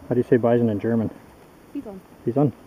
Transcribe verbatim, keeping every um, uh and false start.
How do you say bison in German? Bison. Bison?